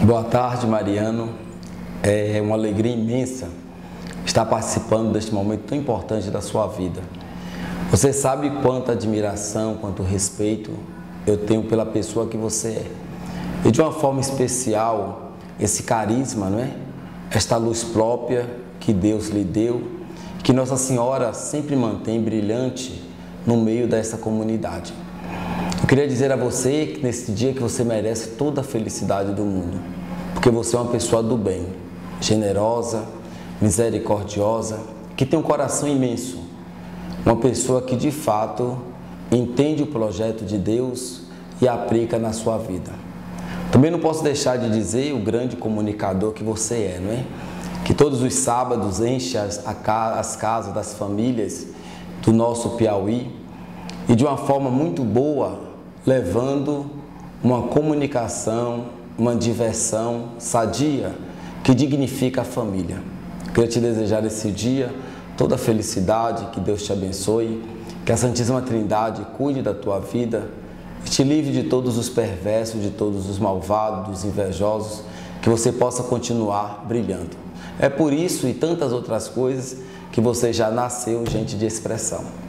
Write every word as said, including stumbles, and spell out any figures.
Boa tarde, Mariano. É uma alegria imensa estar participando deste momento tão importante da sua vida. Você sabe quanta admiração, quanto respeito eu tenho pela pessoa que você é. E de uma forma especial, esse carisma, não é? Esta luz própria que Deus lhe deu, que Nossa Senhora sempre mantém brilhante no meio dessa comunidade. Eu queria dizer a você que nesse dia que você merece toda a felicidade do mundo, porque você é uma pessoa do bem, generosa, misericordiosa, que tem um coração imenso, uma pessoa que de fato entende o projeto de Deus e aplica na sua vida. Também não posso deixar de dizer o grande comunicador que você é, não é? Que todos os sábados enche as, as casas das famílias do nosso Piauí e de uma forma muito boa, levando uma comunicação, uma diversão sadia que dignifica a família. Queria te desejar esse dia toda a felicidade, que Deus te abençoe, que a Santíssima Trindade cuide da tua vida e te livre de todos os perversos, de todos os malvados, dos invejosos, que você possa continuar brilhando. É por isso e tantas outras coisas que você já nasceu gente de expressão.